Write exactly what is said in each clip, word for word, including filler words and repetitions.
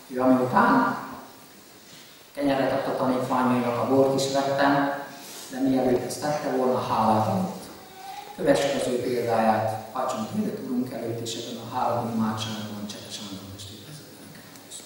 Ő amiután kenyeret adta tanítványainak, a bort is vettem, de mielőtt ezt tette volna, hálát adott. Kövessük az ő példáját, hajtsunk hirdett Urunk előtt, és ebben a három imádságban Cseke Sándor testvérvezetőnek.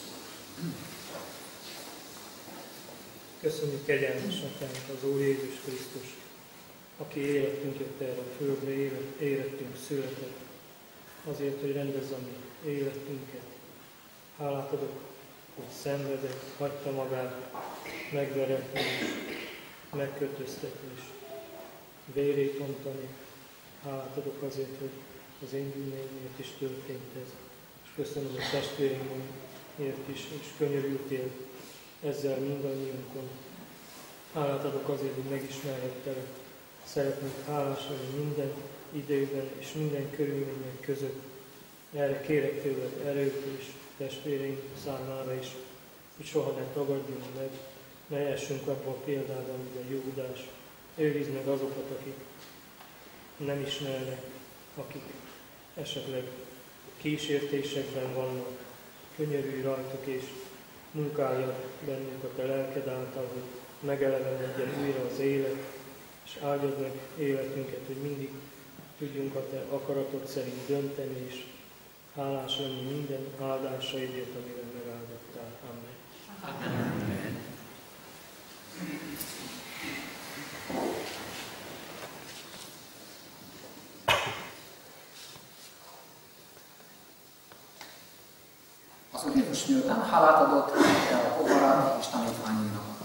Köszönjük kegyelmes Atyánk, az Úr Jézus Krisztus, aki életünk jött erre a földre, élet, életünk született, azért, hogy rendezze a mi életünket. Hálát adok, hogy szenvedett, hagyta magát megveretni, megkötöztetni és vérét ontani. Hálát adok azért, hogy az én bűneimért is történt ez. És köszönöm a testvéreimért is, és könyörültél ezzel mindannyiunkon. Hálát adok azért, hogy megismerhettelek. Szeretnék hálás lenni minden időben és minden körülmények között. Erre kérek tőled erőt és testvéreink számára is, hogy soha ne tagadjunk meg, ne essünk abba a példában, mint a Júdás. Őrizd meg azokat, akik nem ismernek, akik esetleg kísértésekben vannak. Könyörülj rajtuk és munkálja bennük a te lelked által, hogy megelevenedjen újra az élet, és áldjad meg életünket, hogy mindig tudjunk a te akaratod szerint dönteni, és hálás lenni minden áldásaidért, amire megáldottál. Amen. Amen. Az Úr Jézus miután hálát adott, vette a poharat és tanítványainak adta.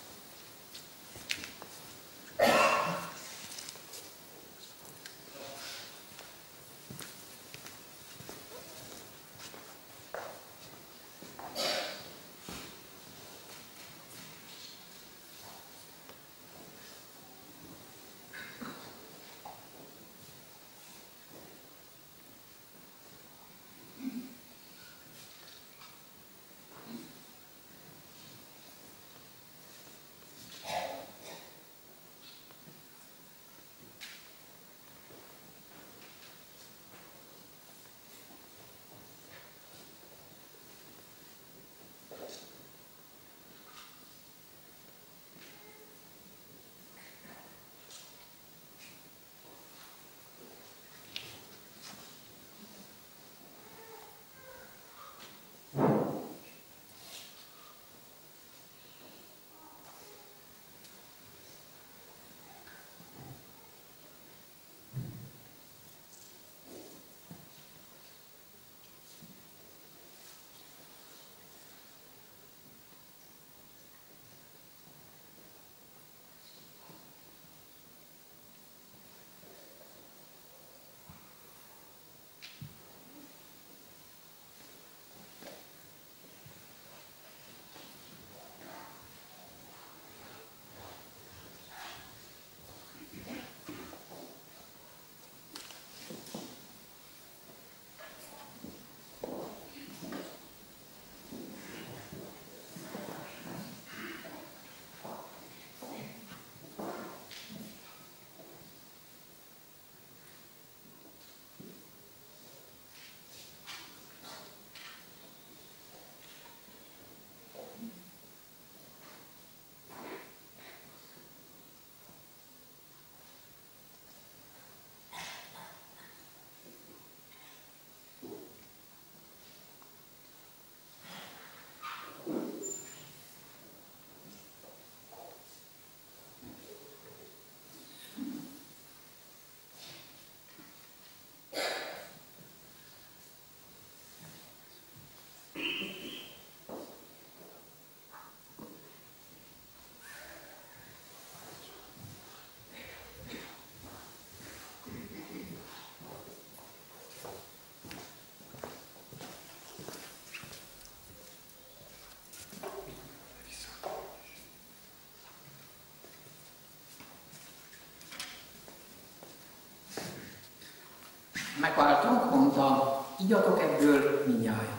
Megváltunk, mondta, igyatok ebből mindnyájan.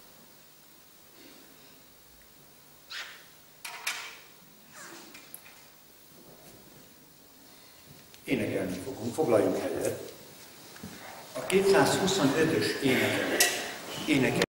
Énekelni fogunk, foglaljunk helyet. A kétszázhuszonötös énekel. énekel.